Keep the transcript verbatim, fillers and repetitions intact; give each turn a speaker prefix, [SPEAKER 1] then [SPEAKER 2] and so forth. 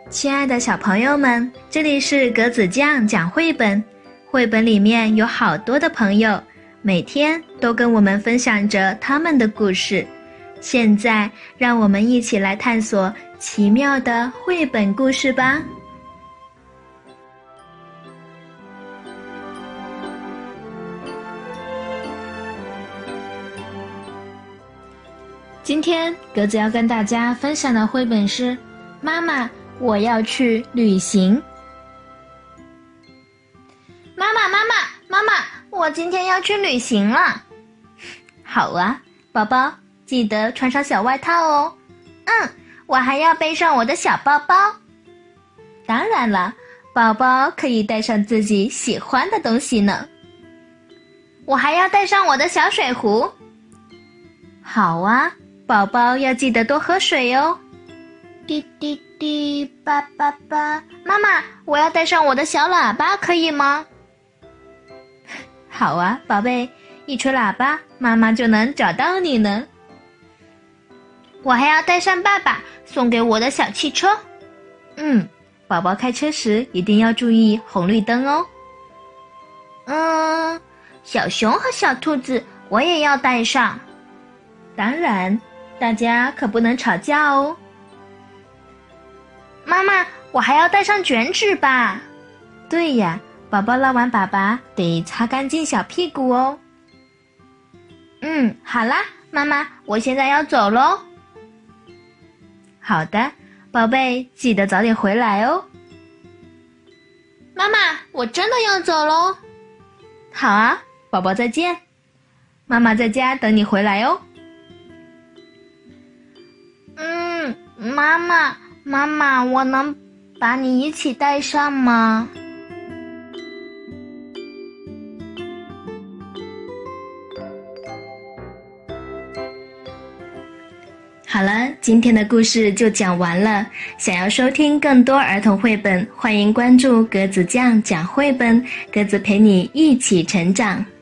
[SPEAKER 1] 亲爱的小朋友们，这里是格子酱讲绘本。绘本里面有好多的朋友，每天都跟我们分享着他们的故事。现在让我们一起来探索奇妙的绘本故事吧。今天格子要跟大家分享的绘本是《妈妈，我要去旅行》。
[SPEAKER 2] 妈妈，妈妈，妈妈，我今天要去旅行了。
[SPEAKER 1] 好啊，宝宝，记得穿上小外套哦。
[SPEAKER 2] 嗯，我还要背上我的小包包。
[SPEAKER 1] 当然了，宝宝可以带上自己喜欢的东西呢。
[SPEAKER 2] 我还要带上我的小水壶。
[SPEAKER 1] 好啊，宝宝要记得多喝水哦。
[SPEAKER 2] 滴滴滴，叭叭叭。妈妈，我要带上我的小喇叭，可以吗？
[SPEAKER 1] 好啊，宝贝，一吹喇叭，妈妈就能找到你呢。
[SPEAKER 2] 我还要带上爸爸送给我的小汽车。
[SPEAKER 1] 嗯，宝宝开车时一定要注意红绿灯哦。
[SPEAKER 2] 嗯，小熊和小兔子我也要带上。
[SPEAKER 1] 当然，大家可不能吵架哦。
[SPEAKER 2] 妈妈，我还要带上卷纸吧？
[SPEAKER 1] 对呀，宝宝拉完粑粑得擦干净小屁股哦。
[SPEAKER 2] 嗯，好啦，妈妈，我现在要走咯。
[SPEAKER 1] 好的，宝贝，记得早点回来哦。
[SPEAKER 2] 妈妈，我真的要走咯。
[SPEAKER 1] 好啊，宝宝再见。妈妈在家等你回来哦。
[SPEAKER 2] 嗯，妈妈，妈妈，我能把你一起带上吗？
[SPEAKER 1] 好了，今天的故事就讲完了。想要收听更多儿童绘本，欢迎关注格子酱讲绘本，格子陪你一起成长。